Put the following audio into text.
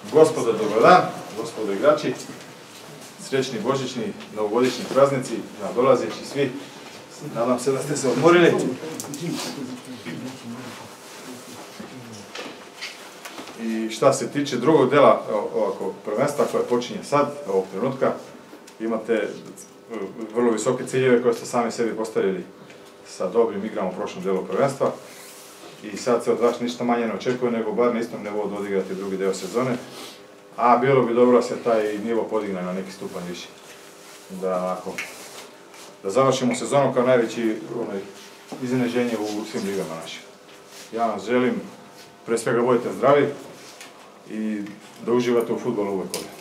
Gospodo, dobar dan, gospodo igrači, srećni božićni, novogodišnji praznici, nadolazeći svi. Nadam se da ste se odmorili. I šta se tiče drugog dela ovako prvenstva koje počinje sad, ovog trenutka, imate vrlo visoke ciljeve koje ste sami sebi postavili sa dobrim igrama u prošlom delu prvenstva. I sad se od vas ništa manje ne očekuje, nego bar na istom nivou da odigrate drugi deo sezone. A bilo bi dobro da se taj nivo podigne na neki stupanj više. Da završimo sezonu kao najveći iznenađenje u svim ligama naših. Ja vam želim, pre svega budite zdravi i da uživate u fudbalu uvek ovdje.